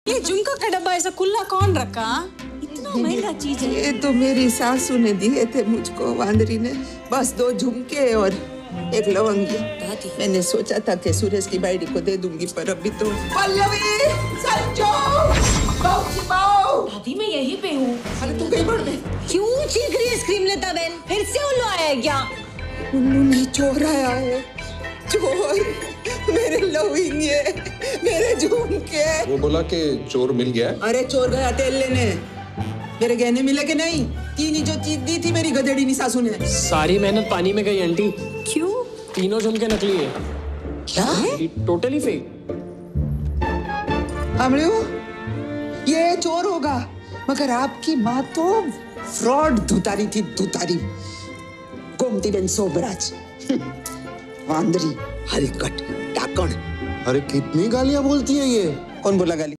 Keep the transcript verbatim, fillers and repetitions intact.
ये झुमका का डब्बा ऐसा खुला कौन रखा? इतना महंगा चीज है। ये तो मेरी सासू ने दिए थे मुझको, वांदरी ने। बस दो झुमके और एक लवंगी। मैंने सोचा था कि सुरेश की बाइडी को दे दूंगी, पर अभी तो पल्लवी, संजो, दादी मैं यहीं पे हूँ। अरे तू कहीं बढ़ गई? क्यों चीख रही है स्क्रीम लेता बहन? फिर से उल्लू आया है क्या? उल्लू नहीं, चोर आया है। चोर मेरे लवंगे, मेरे झुमके। वो बोला कि चोर मिल गया। अरे चोर गया तेल लेने। मेरे गहने मिले कि नहीं? तीन ही जो चीज दी थी मेरी गधेड़ी नी सासू ने। सारी मेहनत पानी में गई आंटी। क्यों? तीनों झुमके नकली है। क्या? Totally fake. अमड़ू, ये चोर होगा, मगर आपकी माँ तो फ्रॉड धुतारी थी, धुतारी। गोमती बेन सोबराज, वांदरी, हरिकट, टाकण। अरे कितनी गालियां बोलती है ये। कौन बोला गाली?